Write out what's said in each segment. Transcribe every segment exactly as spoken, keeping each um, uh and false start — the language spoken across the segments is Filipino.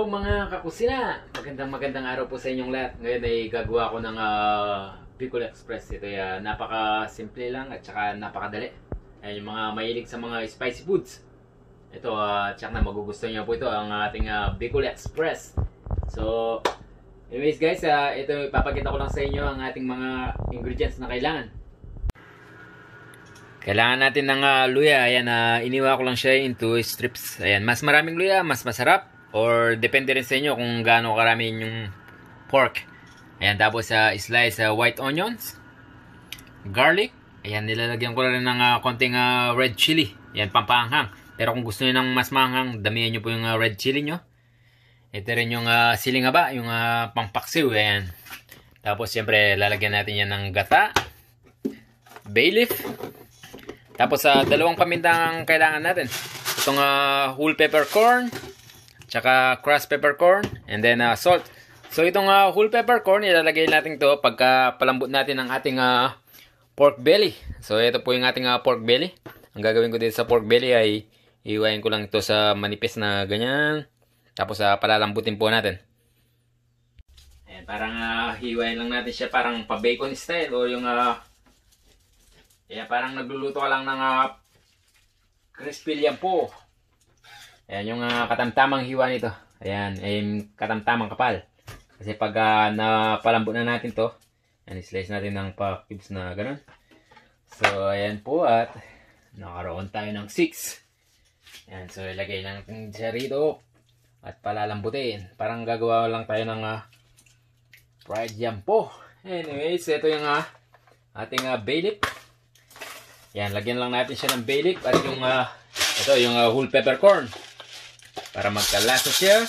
mga kakusina, magandang magandang araw po sa inyong lahat. Ngayon ay gagawa ko ng uh, Bicol Express. Ito ay uh, napaka-simple lang at saka napakadali. Ayan yung mga mahilig sa mga spicy foods. Ito, uh, tsak na magugustuhan niyo po ito, ang ating uh, Bicol Express. So, anyways guys, uh, ito ipapakita ko lang sa inyo ang ating mga ingredients na kailangan. Kailangan natin ng uh, luya. Ayan, uh, iniwa ko lang siya into strips. Ayan, mas maraming luya, mas masarap. Or depende rin sa inyo kung gaano karami yung pork. Ayan, tapos uh, slice uh, white onions, garlic. Ayan, nilalagyan ko rin ng uh, konting uh, red chili. Ayan, pampaanghang. Pero kung gusto niyo ng mas maanghang, damihan niyo po yung uh, red chili nyo. Ito rin yung uh, siling haba, yung uh, pampaksiw. Ayan. Tapos siyempre lalagyan natin yan ng gata, bay leaf. Tapos uh, dalawang pamintang kailangan natin. Itong uh, whole peppercorn, tsaka crushed peppercorn, and then uh, salt. So itong uh, whole peppercorn, ilalagay natin to pagka palambot natin ang ating uh, pork belly. So ito po yung ating uh, pork belly. Ang gagawin ko dito sa pork belly ay iwain ko lang ito sa manipis na ganyan. Tapos uh, palalambutin po natin. Ayan, parang uh, hiwain lang natin siya parang pa-bacon style o yung uh, ayan, parang nagluluto ka lang ng uh, crispy liampo. Ayan yung uh, katamtamang hiwa nito. Ayan, ay katamtamang kapal. Kasi pag uh, napalambot na natin to, ayan, slice natin ng pa-cubes na ganun. So, ayan po at nakaroon tayo ng six. Ayan, so ilagay natin siya rito at palalambutin. Parang gagawa lang tayo ng uh, fried yampo. Anyways, ito yung uh, ating uh, bay leaf. Ayan, lagyan lang natin siya ng bay leaf at yung uh, ito yung uh, whole peppercorn. Para magkalasa siya.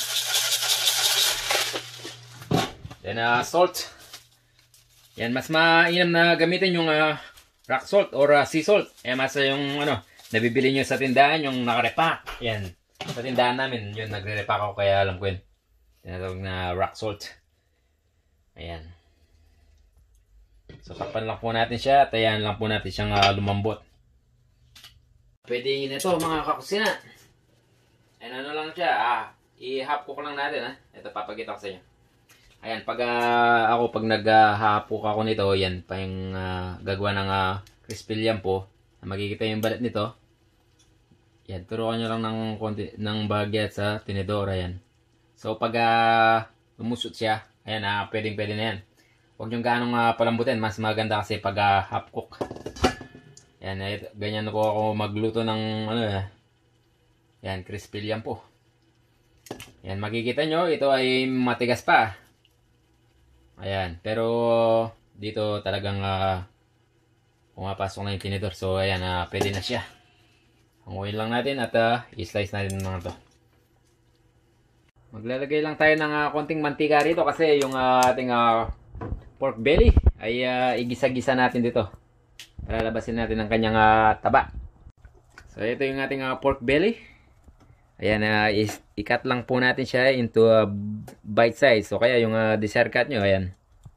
Then uh, salt. Yan, mas mainam na gamitin yung uh, rock salt or uh, sea salt. Yan, mas yung ano, nabibili nyo sa tindahan, yung nakarepack. Yan, sa tindahan namin, yun, nagre-repack ako kaya alam ko yun. Tinatawag na rock salt. Ayan. So, takpan lang po natin siya at ayan lang po natin siyang uh, lumambot. Pwede yun ito mga kakusina. Ayan, ano lang siya, ah, i-half cook lang natin, ha. Ito, papakita ko sa inyo. Ayan, pag uh, ako, pag nag-half cook ako nito, yan, pa yung uh, gagawa ng uh, crispy liampo, makikita yung balat nito. Yan, turuan nyo lang ng, konti, ng bagya sa tinidora, yan. So, pag uh, lumusot siya, ayan, uh, pwedeng pwede na yan. Huwag nyo ganong uh, palambutin, mas maganda kasi pag uh, half cook. Yan, eh, ganyan na po ako magluto ng, ano eh, yan, crispy liampo. Yan, makikita nyo, ito ay matigas pa. Ayan, pero dito talagang uh, pumapasok na yung tinidor. So, ayan, uh, pwede na siya. Hanguin lang natin at uh, i-slice natin mga to. Maglalagay lang tayo ng uh, konting mantika rito kasi yung uh, ating uh, pork belly ay uh, igisa-gisa natin dito. Palalabasin natin ang kanyang uh, taba. So, ito yung ating uh, pork belly. Ayan, uh, i-cut lang po natin siya into uh, bite size. So, kaya yung uh, dessert cut nyo, ayan.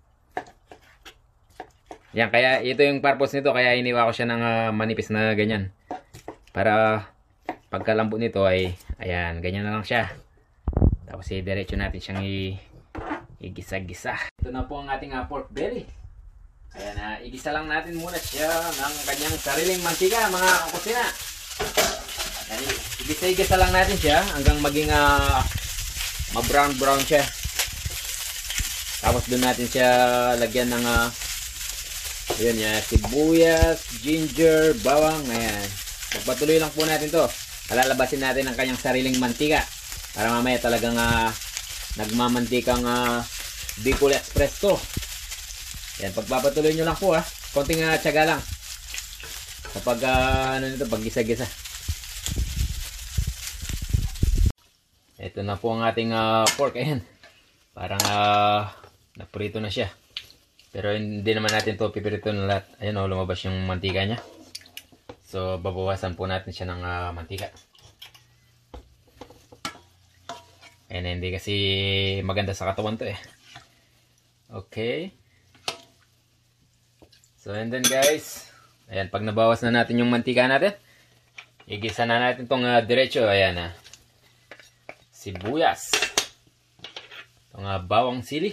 Ayan, kaya ito yung purpose nito. Kaya iniwa ko siya ng uh, manipis na ganyan. Para pagkalambot nito ay, ayan, ganyan na lang siya. Tapos, i-diretso natin siyang i-gisa-gisa. Ito na po ang ating uh, pork belly. Ayan, uh, igisa lang natin muna siya ng kanyang sariling mantika, mga kakusina. Igisa-igisa lang natin siya hanggang maging uh, ma-brown-brown siya. Tapos doon natin siya lagyan ng uh, yun, yan, sibuyas, ginger, bawang. Ayan. Pagpatuloy lang po natin to. Palalabasin natin ang kanyang sariling mantika. Para mamaya talagang uh, nagmamantikang uh, Bicol Express to. Yan, pagpapatuloy nyo lang po ha. Konting uh, tiyaga lang. Kapag uh, ano nito, pag gisa-gisa. Ito na po ang ating uh, pork. Ayan. Parang uh, naprito na siya. Pero hindi naman natin to pipirito na lahat. Ayan o, lumabas yung mantika niya. So, babawasan po natin siya ng uh, mantika. Ayan, hindi kasi maganda sa katawan to eh. Okay. So, and then guys. Ayan, pag nabawas na natin yung mantika natin, igisa na natin tong uh, diretso. Ayan ah. Sibuyas. Itong uh, bawang sili.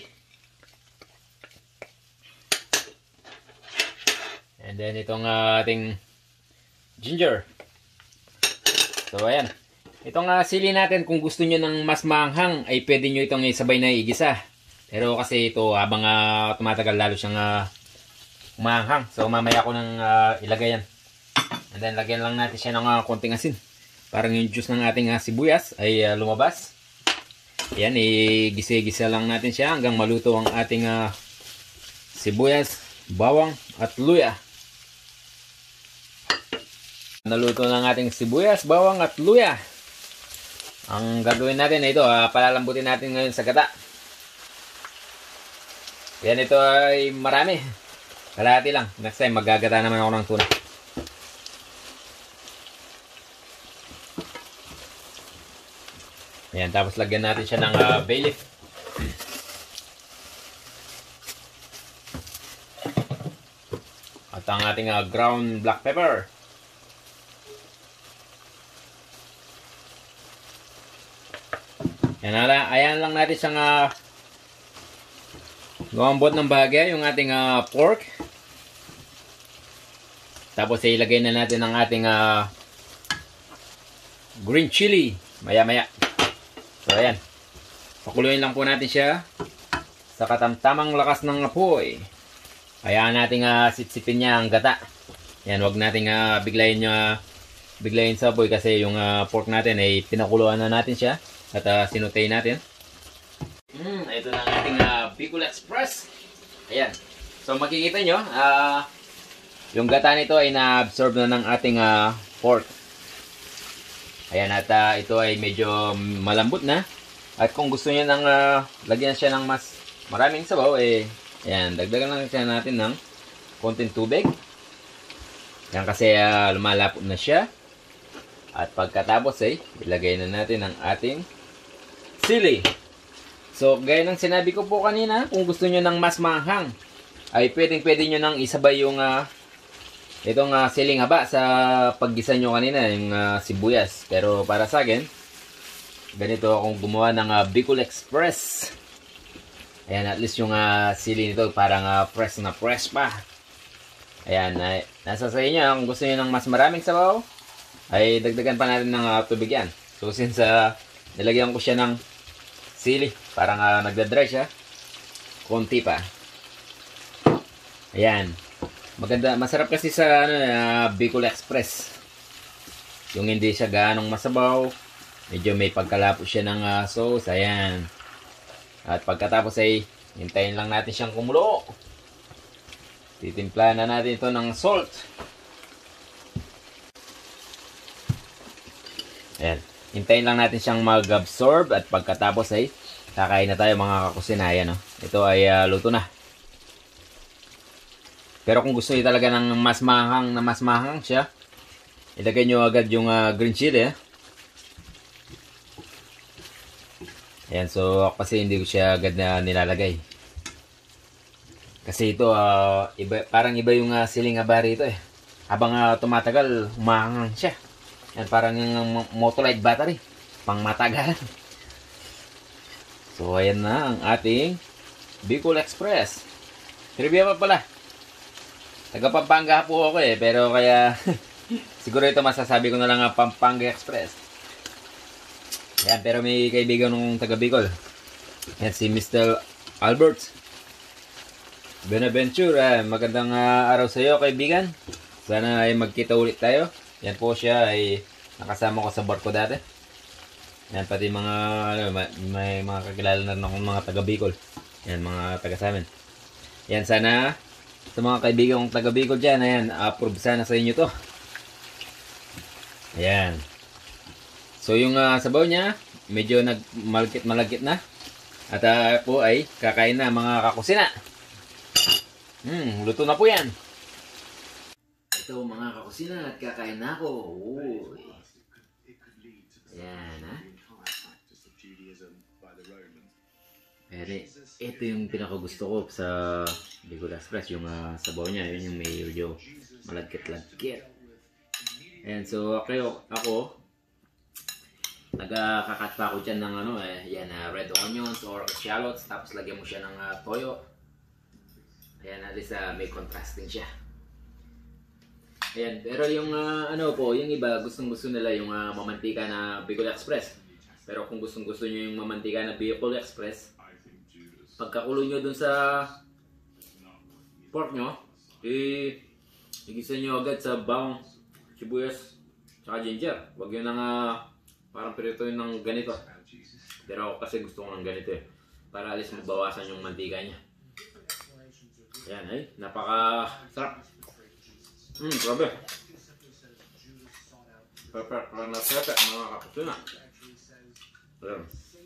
And then itong uh, ating ginger. So ayan. Itong uh, sili natin, kung gusto nyo ng mas maanghang, ay pwede nyo itong isabay na igisa. Pero kasi ito, habang uh, tumatagal lalo siyang uh, maanghang. So mamaya ko nang uh, ilagay yan. And then lagyan lang natin siya ng uh, konting asin. Parang yung juice ng ating uh, sibuyas ay uh, lumabas. Ayan, igisa-gisa lang natin siya hanggang maluto ang ating uh, sibuyas, bawang at luya. Naluto ng ating sibuyas, bawang at luya. Ang gagawin natin ay ito, uh, palalambutin natin ngayon sa gata. Yan, ito ay marami. Kalahati lang. Next time maggagata naman ako ng tuna. Ayan, tapos lagyan natin siya ng uh, bay leaf. At ang ating uh, ground black pepper. Ayan, ayan lang natin siyang uh, gawambot ng bahagya yung ating uh, pork. Tapos ay ilagay na natin ang ating uh, green chili maya maya. So ayan, pakuluin lang po natin siya sa katamtamang lakas ng apoy. Hayaan natin uh, sipsipin niya ang gata. Yan, wag nating uh, biglayin niya, biglayin sa apoy kasi yung uh, pork natin ay pinakuluan na natin siya at uh, sinutay natin. Hmm, ito na ang ating uh, Bicol Express. Ayan, so makikita nyo, uh, yung gata nito ay na-absorb na ng ating uh, pork. Ayan, at uh, ito ay medyo malambot na. At kung gusto niyo nang uh, lagyan siya ng mas maraming sabaw, eh, ayan, dagdagan lang siya natin ng konting tubig. Yan kasi uh, lumalapot na siya. At pagkatapos ay eh, ilagay na natin ang ating sili. So, gaya ng sinabi ko po kanina, kung gusto niyo ng mas maanghang, ay pwedeng pwede nyo nang isabay yung uh, itong uh, siling haba sa paggisa nyo kanina, yung uh, sibuyas. Pero para sa akin, ganito akong gumawa ng uh, Bicol Express. Ayan, at least yung uh, sili nito parang uh, fresh na fresh pa. Ayan, ay, nasa sa inyo. Kung gusto nyo ng mas maraming sabaw, ay dagdagan pa natin ng uh, tubig yan. So since uh, nilagyan ko siya ng sili, parang uh, nagdadry siya, konti pa. Ayan. Maganda, masarap kasi sa ano, uh, Bicol Express. Yung hindi siya gaanong masabaw, medyo may pagkalapot siya ng uh, sauce. Ayan. At pagkatapos ay hintayin lang natin siyang kumulo. Titimplahan na natin ito ng salt. Ayan. Hintayin lang natin siyang mag-absorb at pagkatapos ay kakain na tayo mga kakusina. Ayan, oh. Ito ay uh, luto na. Pero kung gusto niyo talaga ng mas mahang na mas mahang siya, ilagay nyo agad yung uh, green chili. Eh. Ayan, so kasi hindi ko siya agad na nilalagay. Kasi ito, uh, iba, parang iba yung uh, siling abari ito eh. Habang uh, tumatagal, humahangang siya. Yan, parang yung Motolite battery. Pang matagal. So, ayan na ang ating Bicol Express. Trivia pa pala. Taga Pampanga po ako eh, pero kaya siguro ito masasabi ko na lang ang Pampanga Express. Yan, pero may kaibigan nung taga Bicol. Yan, si Mister Albert Benaventura. Magandang uh, araw sa iyo, kaibigan. Sana ay magkita ulit tayo. Yan po siya ay nakasama ko sa barko dati. Yan, pati mga ano, may mga kakilala na akong mga taga Bicol. Yan, mga taga sa amin. Yan, sana sa mga kaibigan kong taga Bicol dyan, ayan, approve sana sa inyo to. Ayan. So yung uh, sabaw niya, medyo nagmalagkit-malagkit na. At uh, po ay kakain na mga kakusina. Hmm, luto na po yan. Ito mga kakusina at kakain na ako. Uy. Ayan, ha? Pero ito yung pinakagusto ko sa Bicol Express, yung uh, sabaw niya, yun yung medyo malagkit-lagkit. And so ako, ako nagkakakat pa ako dyan ng ano eh, yan, uh, red onions or shallots, tapos lagyan mo siya ng uh, toyo. Ayan, at least uh, may contrasting siya. Ayan, pero yung uh, ano po, yung iba gustong gusto nila yung uh, mamantika na Bicol Express. Pero kung gustong gusto nyo yung mamantika na Bicol Express, pagkakulo nyo dun sa pork nyo, i igisa nyo agad sa bawang, sibuyas, tsaka ginger. Huwag yun nang uh, parang pirito yun ng ganito. Pero ako kasi gusto ko ng ganito eh, para alis mabawasan yung mantika niya. Ayan ay, napaka sarap. Hmm, grabe. Perfect, parang na-perfect mga kapusuna. Ayan.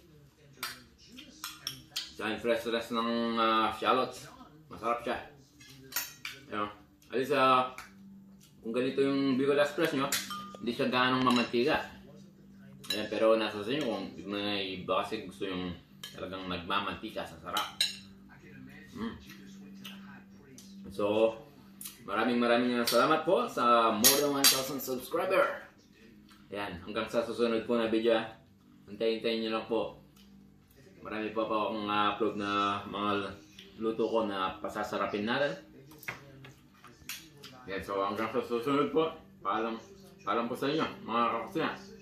Sa fresh-fresh ng uh, shallots, masarap siya. Ayan. Alis uh, kung ganito yung Bicol Express nyo, hindi siya ganong mamantika. Ayan, pero nasa sa inyo kung may iba kasi gusto yung talagang nagmamantika sa sarap. Mm. So, maraming maraming salamat po sa more than one thousand subscriber. Ayan, hanggang sa susunod po na video. Antayin-tayin nyo lang po. Marami pa pa akong upload na mga luto ko na pasasarapin natin. Ayan, so hanggang sa susunod po. Paalam, paalam po sa inyo mga kakusina.